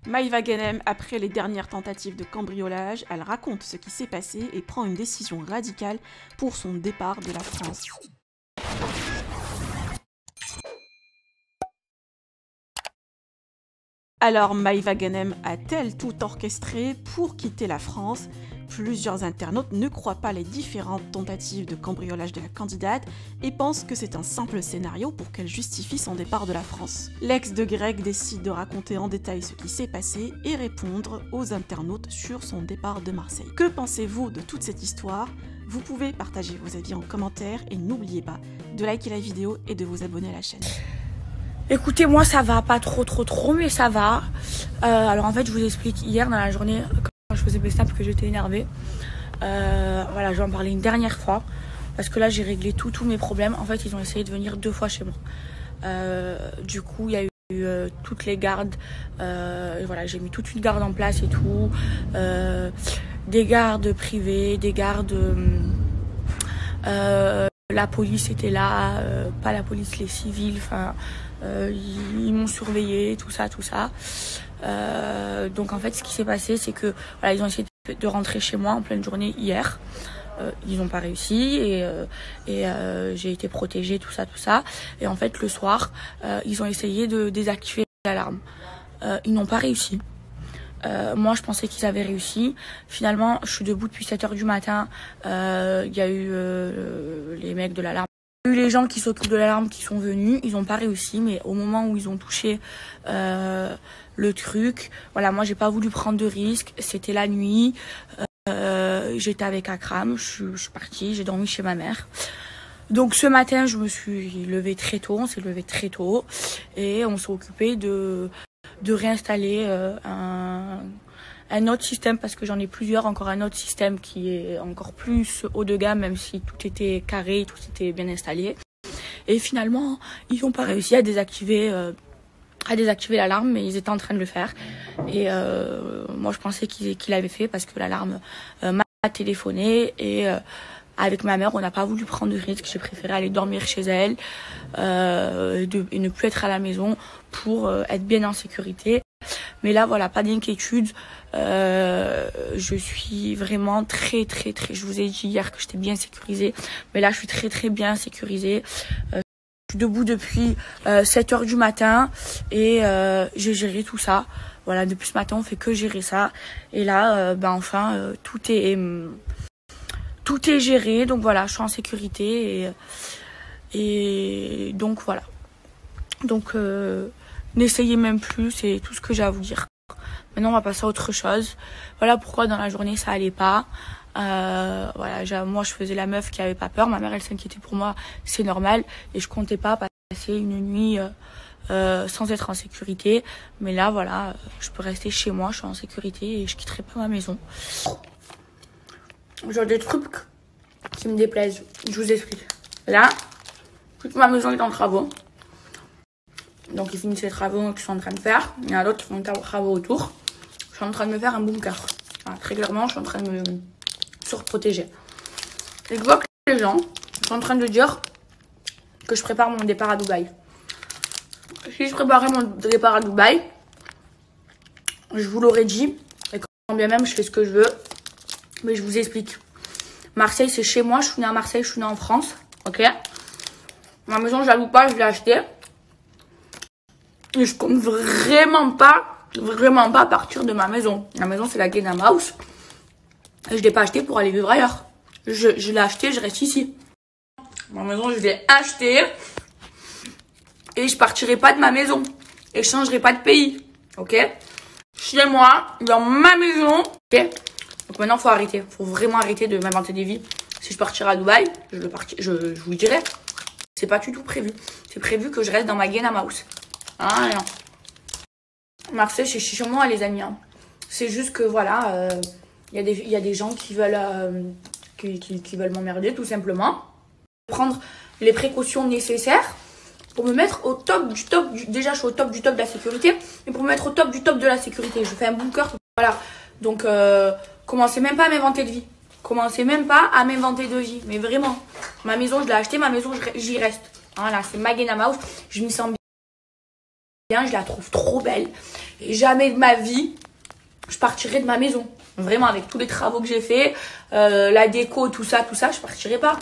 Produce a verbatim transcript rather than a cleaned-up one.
Maïva Ghanem, après les dernières tentatives de cambriolage, elle raconte ce qui s'est passé et prend une décision radicale pour son départ de la France. Alors Maïva Ghanem a-t-elle tout orchestré pour quitter la France? Plusieurs internautes ne croient pas les différentes tentatives de cambriolage de la candidate et pensent que c'est un simple scénario pour qu'elle justifie son départ de la France. L'ex de Greg décide de raconter en détail ce qui s'est passé et répondre aux internautes sur son départ de Marseille. Que pensez-vous de toute cette histoire? Vous pouvez partager vos avis en commentaire et n'oubliez pas de liker la vidéo et de vous abonner à la chaîne. Écoutez, moi ça va, pas trop trop trop, mais ça va. Euh, alors en fait, je vous explique, hier dans la journée, quand je faisais mes snaps, que j'étais énervée. Euh, voilà, je vais en parler une dernière fois. Parce que là, j'ai réglé tout, tous mes problèmes. En fait, ils ont essayé de venir deux fois chez moi. Euh, du coup, il y a eu euh, toutes les gardes. Euh, voilà, j'ai mis toute une garde en place et tout. Euh, des gardes privés, des gardes... Euh, la police était là, euh, pas la police, les civils, enfin, euh, ils, ils m'ont surveillé, tout ça, tout ça. Euh, donc en fait, ce qui s'est passé, c'est que voilà, ils ont essayé de, de rentrer chez moi en pleine journée hier. Euh, ils n'ont pas réussi et, euh, et euh, j'ai été protégée, tout ça, tout ça. Et en fait, le soir, euh, ils ont essayé de désactiver l'alarme. Euh, ils n'ont pas réussi. Euh, moi, je pensais qu'ils avaient réussi. Finalement, je suis debout depuis sept heures du matin. Il euh, y a eu euh, les mecs de l'alarme. Il y a eu les gens qui s'occupent de l'alarme qui sont venus. Ils n'ont pas réussi, mais au moment où ils ont touché euh, le truc, voilà, moi, j'ai pas voulu prendre de risques. C'était la nuit. Euh, J'étais avec Akram. Je, je suis partie. J'ai dormi chez ma mère. Donc ce matin, je me suis levée très tôt. On s'est levé très tôt et on s'est occupé de de réinstaller euh, un, un autre système, parce que j'en ai plusieurs, encore un autre système qui est encore plus haut de gamme, même si tout était carré, tout était bien installé. Et finalement, ils n'ont pas réussi à désactiver, euh, à désactiver l'alarme, mais ils étaient en train de le faire. Et euh, moi, je pensais qu'ils qu'ils l'avaient fait parce que l'alarme euh, m'a téléphoné et euh, avec ma mère, on n'a pas voulu prendre de risque. J'ai préféré aller dormir chez elle euh, et, de, et ne plus être à la maison pour euh, être bien en sécurité. Mais là, voilà, pas d'inquiétude. Euh, je suis vraiment très, très, très... Je vous ai dit hier que j'étais bien sécurisée. Mais là, je suis très, très bien sécurisée. Euh, je suis debout depuis euh, sept heures du matin et euh, j'ai géré tout ça. Voilà, depuis ce matin, on fait que gérer ça. Et là, euh, ben enfin, euh, tout est... Euh, Tout est géré, donc voilà, je suis en sécurité et, et donc voilà. Donc euh, n'essayez même plus, c'est tout ce que j'ai à vous dire. Maintenant, on va passer à autre chose. Voilà pourquoi dans la journée ça allait pas. Euh, voilà, moi je faisais la meuf qui avait pas peur. Ma mère elle s'inquiétait pour moi, c'est normal. Et je comptais pas passer une nuit euh, euh, sans être en sécurité. Mais là, voilà, je peux rester chez moi, je suis en sécurité et je quitterai pas ma maison. Genre des trucs qui me déplaisent. Je vous explique. Là, toute ma maison est en travaux. Donc ils finissent les travaux qu'ils sont en train de faire. Il y en a d'autres qui font des travaux autour. Je suis en train de me faire un bunker. Voilà, très clairement, je suis en train de me surprotéger. Et je vois que les gens sont en train de dire que je prépare mon départ à Dubaï. Si je préparais mon départ à Dubaï, je vous l'aurais dit. Et quand bien même je fais ce que je veux. Mais je vous explique. Marseille, c'est chez moi. Je suis née à Marseille, je suis née en France. Ok. Ma maison, je la loue pas, je l'ai achetée. Et je compte vraiment pas, vraiment pas partir de ma maison. Ma maison, c'est la Ghanem House. Et je l'ai pas achetée pour aller vivre ailleurs. Je, je l'ai achetée, je reste ici. Ma maison, je l'ai achetée. Et je partirai pas de ma maison. Et je changerai pas de pays. Ok. Chez moi, dans ma maison. Ok. Donc maintenant, il faut arrêter. Il faut vraiment arrêter de m'inventer des vies. Si je partirais à Dubaï, je, le parti, je, je vous le dirai. C'est pas du tout prévu. C'est prévu que je reste dans ma Ghanem House. Ah, non. Marseille, c'est chez moi, les amis. Hein. C'est juste que, voilà, il euh, y, y a des gens qui veulent, euh, qui, qui, qui veulent m'emmerder, tout simplement. Prendre les précautions nécessaires pour me mettre au top du top. Du, déjà, je suis au top du top de la sécurité. Mais pour me mettre au top du top de la sécurité, je fais un bunker. Voilà. Donc... Euh, Commencez même pas à m'inventer de vie. Commencez même pas à m'inventer de vie. Mais vraiment, ma maison, je l'ai achetée, ma maison, j'y reste. Voilà, c'est ma Ghanem House. Je m'y sens bien, je la trouve trop belle. Et jamais de ma vie, je partirai de ma maison. Vraiment, avec tous les travaux que j'ai fait, euh, la déco, tout ça, tout ça, je partirai pas.